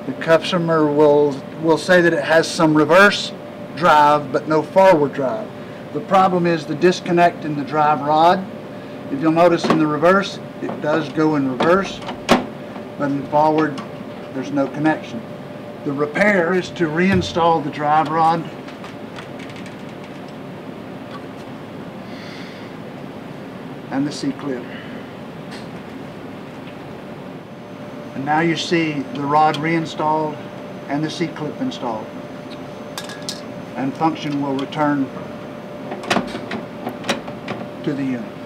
The customer will say that it has some reverse drive but no forward drive. The problem is the disconnect in the drive rod. If you'll notice in the reverse, it does go in reverse, but in forward there's no connection. The repair is to reinstall the drive rod and the C-clip. And now you see the rod reinstalled and the C-clip installed. And function will return to the unit.